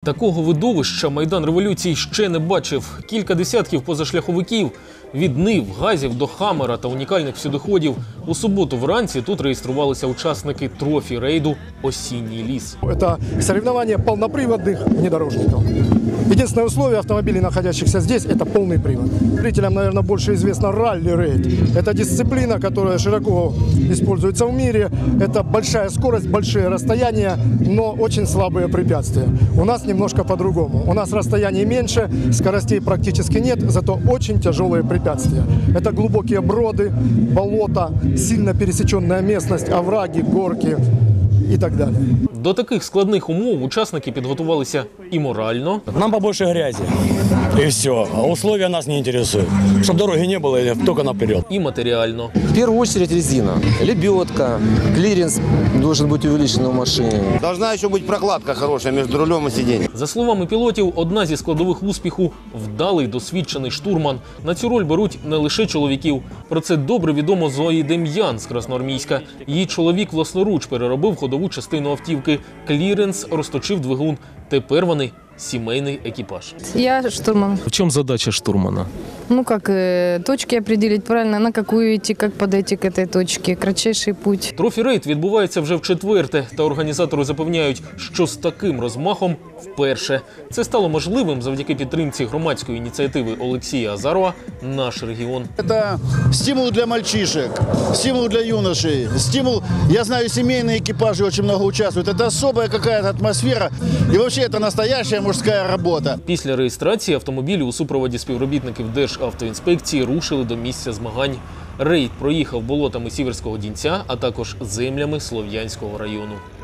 Такого видовища Майдан Революції ще не бачив. Кілька десятків позашляховиків від Нив, Газів до Хаммера та унікальних всюдиходів. У суботу вранці тут реєструвалися учасники трофі-рейду «Осінній ліс». Это соревнования полноприводных внедорожников. Единственное условие автомобилей, находящихся здесь, это полный привод. Зрителям, наверное, больше известно ралли-рейд. Это дисциплина, которая широко используется в мире. Это большая скорость, большие расстояния, но очень слабые препятствия. У нас немножко по-другому. У нас расстояний меньше, скоростей практически нет, зато очень тяжелые препятствия. Это глубокие броды, болота, сильно пересеченная местность, овраги, горки и так далее. До таких складних умов учасники підготувалися і морально. Нам побольше грязи. И все. А условия нас не интересуют. Чтобы дороги не было, только наперед. І матеріально. В первую очередь резина, лебедка, клиренс должен быть увеличен в машине. Должна еще быть прокладка хорошая между рулем и сиденьем. За словами пілотів, одна зі складових успіху – вдалий, досвідчений штурман. На цю роль беруть не лише чоловіків. Про це добре відомо Зої Дем'ян з Красноармійська. Її чоловік власноруч переробив ходову частину автівки. Кліренс розточив двигун. Тепер вони – сімейний екіпаж. Я штурман. В чому задача штурмана? Ну как, точки определить правильно, на какую идти, как подойти к этой точке, кратчайший путь. Трофі-рейд відбувається вже вчетверте, та організатори запевняють, що з таким розмахом вперше. Це стало можливим завдяки підтримці громадської ініціативи Олексія Азарова «Наш регіон». Это стимул для мальчишек, стимул для юношей, стимул, я знаю, семейные экипажи очень много участвуют. Это особая какая-то атмосфера и вообще это настоящая мужская робота. Після реєстрації автомобілі у супроводі співробітників Державтоінспекції рушили до місця змагань. Рейд проїхав болотами Сіверського Дінця, а також землями Слов'янського району.